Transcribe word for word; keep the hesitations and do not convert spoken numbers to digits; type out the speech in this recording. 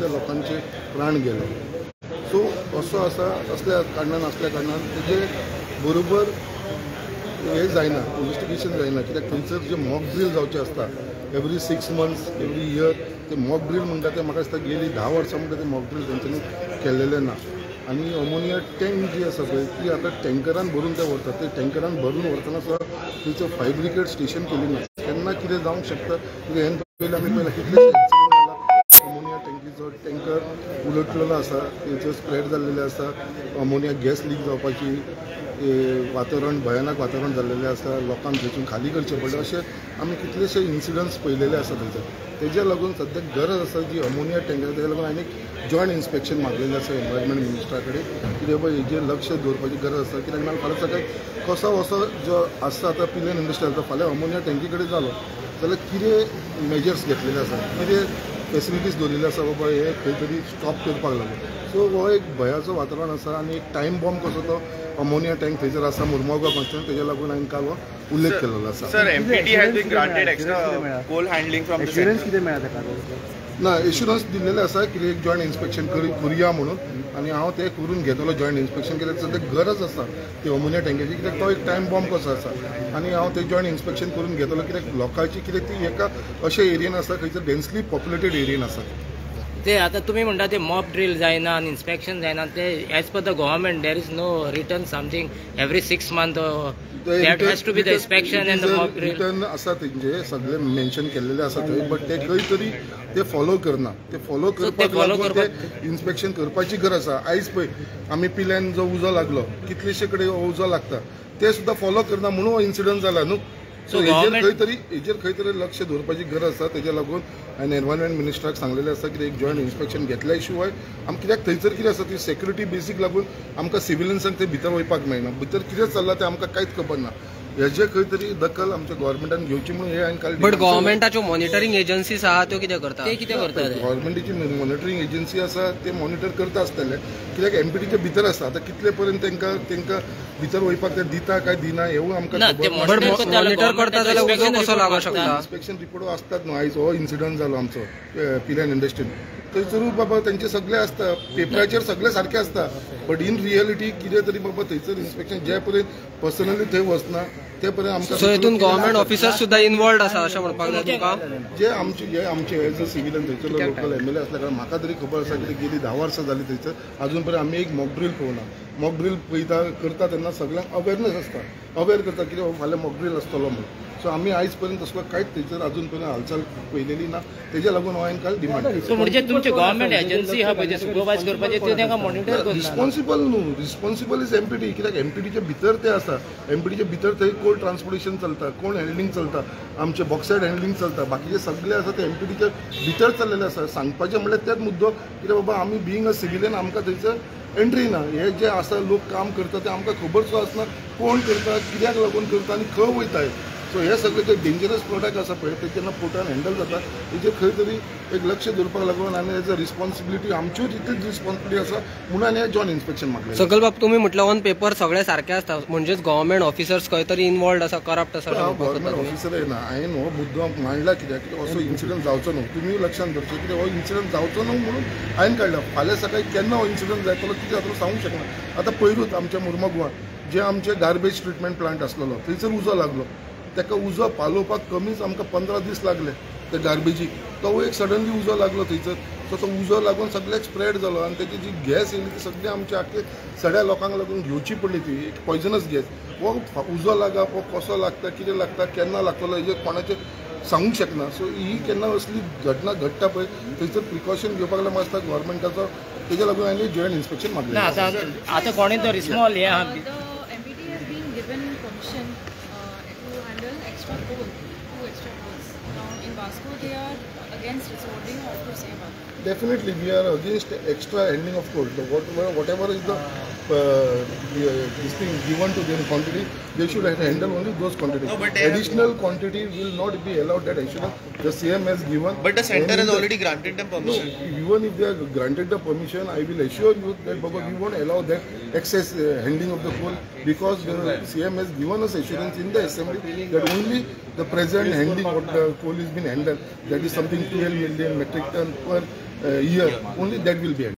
त्या लोकांचे प्राण गेले. सो असो आसा, असल्या कारणान असल्या कारणान तेजे बरोबर हे जायना, इन्व्हेस्टिगेशन जायना. कित्याक थंयसर जे मॉक ड्रील जावचे आसता every six months every year, ते मॉक ड्रील म्हणटा ते म्हाका दिसता गेली धा वर्सां म्हणटा ते मॉक ड्रील तेंच्यांनी केल्लेले ना. आनी अमोनिया टँक जी आसा पळय ती आतां टँकरान भरून ते व्हरतात. ते टँकरान भरून व्हरतना सुद्दां थंयचं फायर ब्रिगेड स्टेशन केली ना. केन्ना कितें जावंक शकता, कितें हें पयलीं आमी पयला कितले एक्सिडेंट जाला. अमोनिया टँकीचो टँकर उलटलेलो आसा, तेचो स्प्रेड जाल्लेले आसा. अमोनिया गॅस लीक जावपाची वातावरण भयानक वातावरण जाल्लेलें आसा. लोकांक थंयसून खाली करचें पडलें. अशें आमी कितलेशे इन्सिडंट्स पळयलेले आसा थंयसर. तेज्या लागून सद्याक गरज आसा जी अमोनिया टँकर, तेज्या लागून आनी जॉयंट इन्स्पेक्शन मागलेलें आसा एनवायरमेंट मिनिस्टरा कडेन. कित्याक बाबा हेजेर लक्ष दवरपाची गरज आसा. कित्याक नाजाल्यार फाल्यां सकाळीं कसो असो जो आसता आतां पिलेन इंडस्ट्री आसा फाल्यां अमोनिया टँकी कडेन जालो जाल्यार कितें मेजर्स घेतलेले आसा, कितें फेसिलिटीज दवरलेली आसा बाबा हे खंय तरी स्टॉप करपाक लागून. सो हो एक भयाचो वातावरण आसा. आनी एक टायम बॉम्ब कसो तो अमोनिया टँक थंयसर आसा मुरमुगांव कॉन्स्टिट्युएंसी, तेज्या लागून हांवें काल हो उल्लेख केलेलो आसा. Sir MPT has been granted extra coal handling from the assurance कितें मेळ्ळा ताका? ना, एश्युरन्स दिल्लेले आसा कितें एक जॉयंट इन्स्पेक्शन करुया म्हणून. आनी हांव तें करून घेतलो जॉयंट इन्स्पेक्शन. कित्याक सद्याक गरज आसा ती अमोनिया टँकेची. कित्याक तो एक टायम बॉम्ब कसो आसा. आनी हांव तें जॉयंट इन्स्पेक्शन करून घेतलो. कित्याक लोकांची कित्याक ती एका अशा एरियेन आसा खंयसर डेन्सली पॉप्युलेटेड एरियेन आसा. ते आता तुम्ही म्हणता ते मॉप ड्रिल जायना आणि इन्स्पेक्शन जायना. ते as per the government there is no return something every six month that has to be the inspection and the mock drill. Return आसा तेंचे सगळे मेन्शन केलेले आसा थंय. बट ते खंय तरी ते फॉलो करना. ते फॉलो करपाक लागून ते इन्स्पेक्शन करपाची गरज आसा. आयज पळय आमी पिल्यान जो उजो लागलो कितलेशे कडेन उजो लागता ते सुद्दां फॉलो करना म्हणून हो इन्सिडंट जाला न्हू. सो हेजेर खंय तरी हेजेर खंय तरी लक्ष दवरपाची गरज आसा. तेज्या लागून हांवें एनवायरमेंट मिनिस्टराक सांगलेलें आसा की एक जॉयंट इन्स्पेक्शन घेतल्या शिवाय आमकां कित्याक थंयसर कितें आसा ती सेक्युरिटी बेसीक लागून आमकां सिव्हिलन्सांक थंय भितर वचपाक मेळना. भितर कितें चल्लां तें आमकां कांयच खबर ना. हेजे खंय तरी दखल आमच्या गव्हर्नमेंटान घेवची म्हणून हे हांवें काल. बट गव्हर्नमेंटाच्यो मॉनिटरींग एजन्सीज आहा त्यो कितें करतात? ते कितें करतात? गव्हर्नमेंटाची मॉनिटरींग एजन्सी आसा ते मॉनिटर करता आसतले. कित्याक एमपीटीचे भितर आसा. आतां कितले पर्यंत तांकां तांकां भितर वचपाक ते दिता काय दिना हेवूय आमकां मॉनिटर करता जाल्यार उजो कसो लागू शकता? इन्स्पेक्शन रिपोर्ट आसतात न्हू. आयज हो इन्सिडंट जालो आमचो पिल्यान इंडस्ट्रीन. थंयसरूय बाबा तेंचे सगळे आसता पेपराचेर सगळे सारखे आसता. बट इन रियलिटी कितें तरी बाबा थंयसर इन्स्पेक्शन जे पर्यंत पर्सनली थंय वचना ते पर्यंत आमकां. सो हितून गव्हर्नमेंट ऑफिसर्स सुद्दां इन्वॉल्ड आसा अशें म्हणपाक जाय तुमकां? जे आमचे जे आमचे एज अ सिव्हिलन थंयसरलो लोकल एम एल ए असल्या कारण म्हाका तरी खबर आसा की गेली धा वर्सां जाली थंयसर अजून पर्यंत आमी एक मॉक ड्रील पळोवना. मॉक ड्रील पळयता करता तेन्ना सगळ्यांक अवेरनेस आसता. अवेर करता कितें फाल्यां मॉक ड्रील आसतलो म्हणून. सो आमी आयज पर्यंत तसलो कांयच थंयसर अजून पर्यंत हालचाल पळयलेली ना. तेज्या लागून हांवें काल डिमांड केली. सो म्हणजे तुमचे गव्हर्नमेंट एजन्सी आहा पळय सुपरवायज करपाचे ते तांकां मॉनिटर करता. रिस्पॉन्सिबल न्हू. Responsible is MPT. कित्याक एमपीटीचे भितर ते आसा. एमपीटीचे भितर थंय कोल्ड ट्रान्सपोर्टेशन चलता, कोल्ड हँडलिंग चलता, आमचे बॉक्सायड हँडलिंग चलता. बाकीचे सगळे आसा ते एमपीटीचे भितर चल्लेले आसा. सांगपाचें म्हणल्यार तेच मुद्दो कित्याक बाबा आमी बिईंग अ सिव्हिलियन आमकां थंयसर एंट्री ना. हे जे आसा लोक काम करता ते आमकां खबर सुद्दां आसना कोण करता, कित्याक लागून करता आनी खंय वयताय. सो हे सगळे जे डेंजरस प्रोडक्ट आसा पळय ते जेन्ना पोर्टान हँडल जाता हेजेर खंय तरी एक लक्ष दवरपाक लागून आनी एज अ रिस्पॉन्सिबिलिटी आमच्यो तितलीच रिस्पॉन्सिबिलिटी आसा म्हणून हांवें जॉयंट इन्स्पेक्शन मागलें. सकल बाब तुमी म्हटलं ऑन पेपर सगळे सारखे आसता म्हणजेच गव्हर्नमेंट ऑफिसर्स खंय तरी इन्वॉल्ड आसा, करप्ट आसा? हांव गव्हर्नमेंट ऑफिसर ना. हांवें हो मुद्दो मांडला कित्याक असो इन्सिडंट जावचो न्हू. तुमी लक्षांत दवरचें कित्याक हो इन्सिडंट जावचो न्हू म्हणून हांवें काडला. फाल्यां सकाळीं केन्ना हो इन्सिडंट जातलो कितें जातलो सांगूंक शकना. आतां पयरूच आमच्या मुरमुगांवान जे आमचे गार्बेज ट्रिटमेंट प्लांट आसलेलो थंयसर उजो लागलो. ताका उजो पालोवपाक कमीच आमकां पंदरा दीस लागले ते गार्बेजीक. तो एक सडनली उजो लागलो थंयसर. सो तो उजो लागून सगळ्याक स्प्रेड जालो आनी तेजी जी गॅस येयली ती सगळी आमच्या आख्खे सगळ्या लोकांक लागून घेवची पडली ती एक पॉयजनस गॅस. हो उजो लागप हो कसो लागता, कितें लागता, केन्ना लागतलो हेजेर कोणाचें सांगूंक शकना. सो ही केन्ना असली घटना घडटा पळय थंयसर प्रिकॉशन घेवपाक लागून आसता गव्हर्नमेंटाचो. तेज्या लागून हांवें जॉयंट इन्स्पेक्शन मागलें. आतां आतां कोणी तो रिस्मॉल हे extra coal, two extra coals. Now in Vasco they are against resorting or to save up. Definitely we are against extra handling of coal. The whatever, whatever is the uh, this thing given to them quantity, they should handle only those quantities. No, but additional quantity will not be allowed. That actually the C M has given. But the center has already granted them permission. No, even if they are granted the permission, I will assure you that Baba, we won't allow that excess uh, handling of the coal because the C M has given us assurance in the assembly that only the present handling of the coal is being handled. That is something twelve million metric ton per uh, year, only that will be ended.